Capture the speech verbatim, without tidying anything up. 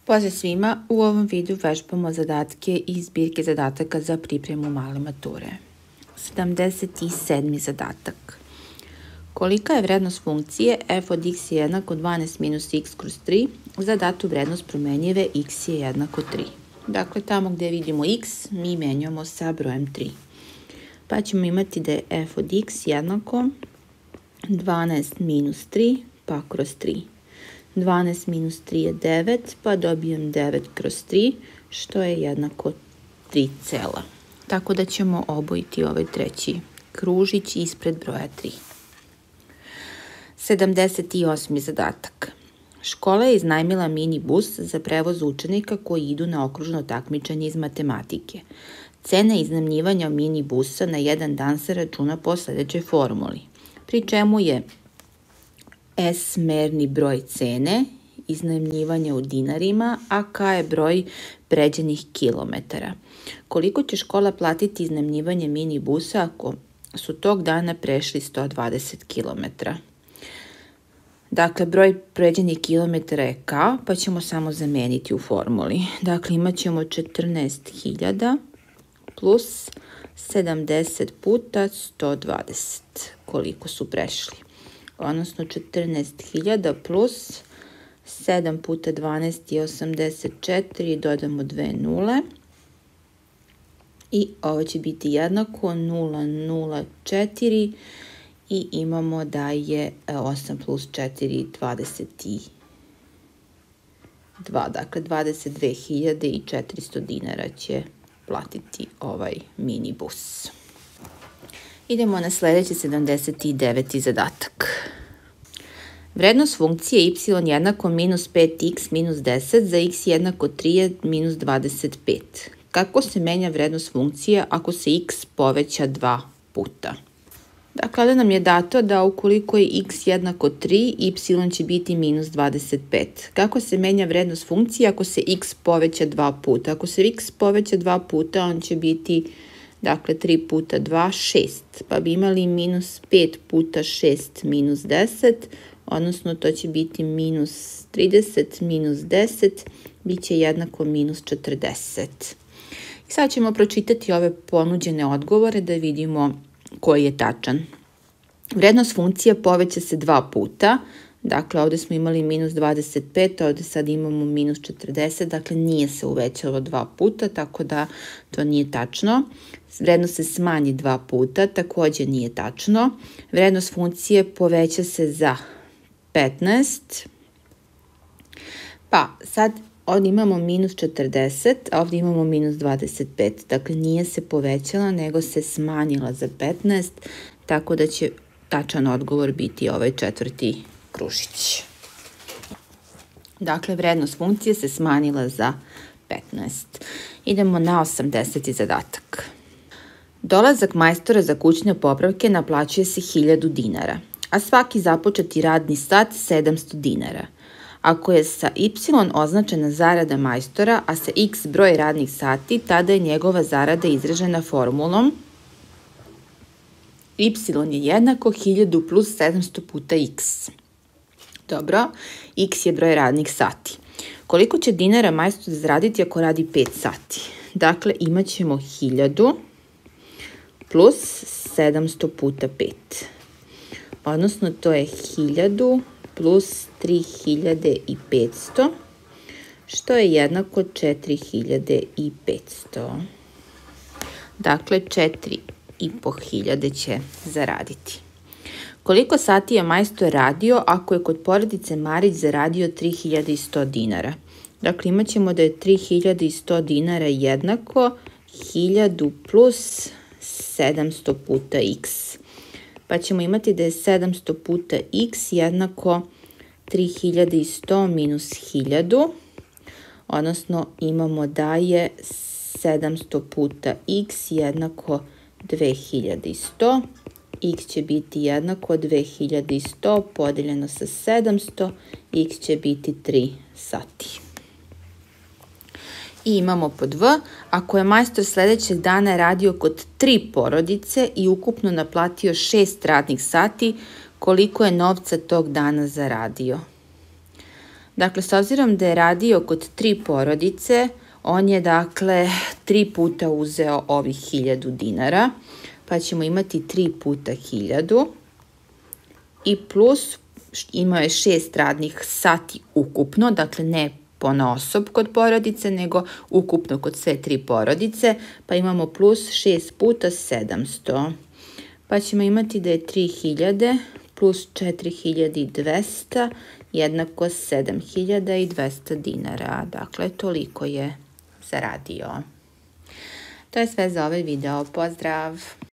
Pozdrav svima, u ovom videu vežbamo zadatke iz zbirke zadataka za pripremu male mature. sedamdeset sedmi zadatak. Kolika je vrednost funkcije f od x je jednako dvanaest minus x kroz tri za datu vrednost promenjive x je jednako tri. Dakle, tamo gde vidimo x, mi menjamo sa brojem tri. Pa ćemo imati da je f od x jednako dvanaest minus tri pa kroz tri. dvanaest minus tri je devet, pa dobijem devet kroz tri, što je jednako tri cela. Tako da ćemo obojiti ovaj treći kružić ispred broja tri. sedamdeset osmi zadatak. Škola je iznajmila mini bus za prevoz učenika koji idu na okružno takmičenje iz matematike. Cena iznajmljivanja mini busa na jedan dan se računa po sledećoj formuli, pri čemu je S merni broj cene, iznajmljivanja u dinarima, a K je broj pređenih kilometara. Koliko će škola platiti iznajmljivanje mini busa ako su tog dana prešli sto dvadeset kilometara? Dakle, broj pređenih kilometara je K, pa ćemo samo zameniti u formuli. Dakle, imat ćemo četrnaest hiljada plus sedamdeset puta sto dvadeset, koliko su prešli. Odnosno četrnaest hiljada plus sedam puta dvanaest je osamdeset četiri, dodamo dve nule i ovo će biti jednako nula nula četiri i imamo da je osam plus četiri, dvadeset dva, dakle dvadeset dve hiljade četiristo dinara će platiti ovaj mini bus. Idemo na sledeći sedamdeset deveti zadatak. Vrednost funkcije y jednako minus pet x minus deset za x jednako tri je minus dvadeset pet. Kako se menja vrednost funkcije ako se x poveća dva puta? Dakle, ovdje nam je dato da ukoliko je x jednako tri, y će biti minus dvadeset pet. Kako se menja vrednost funkcije ako se x poveća dva puta? Ako se x poveća dva puta, on će biti, dakle, tri puta dva, šest. Pa bi imali minus pet puta šest minus deset, odnosno to će biti minus trideset minus deset, bit će jednako minus četrdeset. I sad ćemo pročitati ove ponuđene odgovore da vidimo koji je tačan. Vrednost funkcije poveća se dva puta, dakle ovdje smo imali minus dvadeset pet, a ovdje sad imamo minus četrdeset, dakle nije se uvećalo dva puta, tako da to nije tačno. Vrednost se smanji dva puta, također nije tačno. Vrednost funkcije poveća se za petnaest, pa sad ovdje imamo minus četrdeset, a ovdje imamo minus dvadeset pet, dakle nije se povećala, nego se smanjila za petnaest, tako da će tačan odgovor biti ovaj četvrti kružić. Dakle, vrednost funkcije se smanjila za petnaest. Idemo na osamdeseti zadatak. Dolazak majstora za kućne popravke naplaćuje se hiljadu dinara, a svaki započeti radni sat sedamsto dinara. Ako je sa y označena zarada majstora, a sa x broj radnih sati, tada je njegova zarada izražena formulom y je jednako hiljadu plus sedamsto puta x. Dobro, x je broj radnih sati. Koliko će dinara majstor zaraditi ako radi pet sati? Dakle, imat ćemo hiljadu plus sedamsto puta pet. Odnosno, to je hiljadu plus tri hiljade petsto, što je jednako četiri hiljade petsto. Dakle, četiri i po hiljade će zaraditi. Koliko sati je majstor radio ako je kod porodice Marić zaradio tri hiljade sto dinara? Dakle, imat ćemo da je tri hiljade sto dinara jednako hiljadu plus sedamsto puta x. Pa ćemo imati da je sedamsto puta x jednako tri hiljade sto minus hiljadu, odnosno imamo da je sedamsto puta x jednako dve hiljade sto, x će biti jednako dve hiljade sto podeljeno sa sedamsto, x će biti tri sati. I imamo pod v, ako je majstor sledećeg dana radio kod tri porodice i ukupno naplatio šest radnih sati, koliko je novca tog dana zaradio? Dakle, s obzirom da je radio kod tri porodice, on je dakle tri puta uzeo ovih hiljadu dinara, pa ćemo imati tri puta hiljadu i plus imao je šest radnih sati ukupno, dakle ne ponaosob kod porodice, nego ukupno kod sve tri porodice, pa imamo plus šest puta sedamsto. Pa ćemo imati da je tri hiljade plus četiri hiljade dvesta jednako sedam hiljada dvesta dinara. Dakle, toliko je zaradio. To je sve za ovaj video. Pozdrav!